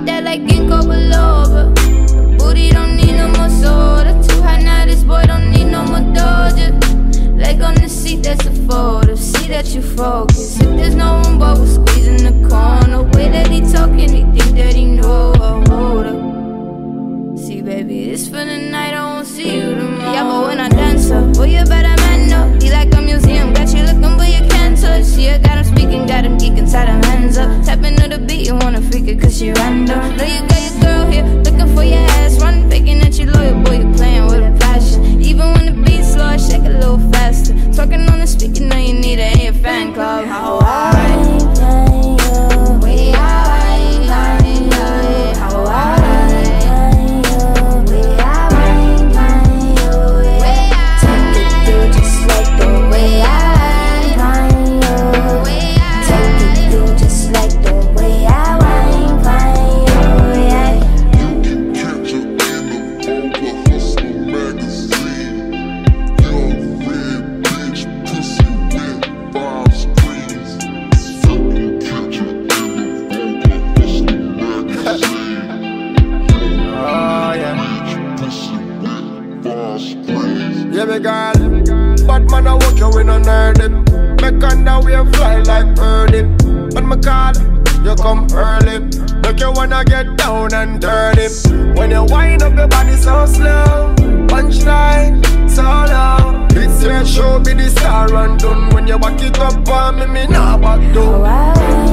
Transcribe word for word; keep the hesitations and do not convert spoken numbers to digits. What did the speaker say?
that like Ginkgo biloba. The booty don't need no more soda. Too hot now, this boy don't need no more Doja. Leg on the seat, that's a photo. See that you focus. If there's no room, but we're squeezing the corner. Way that he talking, he think that he know. Oh, hold up. See, baby, this for the night, I won't see you tomorrow. Yeah, but when I dance up, boy, you better man up. He like a museum, got you looking, but you can't touch. See, I got him speaking, got him geeking, tied him hands up. Tapping to the beat, you wanna freak it, cause she random. Know you got your girl here, looking for your ass. Run, faking that you loyal, boy, you playing with a passion. Even when the beat's slow, I shake a little faster. Talking on the speaker, know you need it in your fan club. How I way I how I yeah, me girl, bad man, I walk you in a nerd it. Make under we fly like birdie. When me call, you come early. Make you wanna get down and dirty. When you wind up your body so slow, punchline so low. It's your show, be the star and done. When you back it up on me, me nah back down.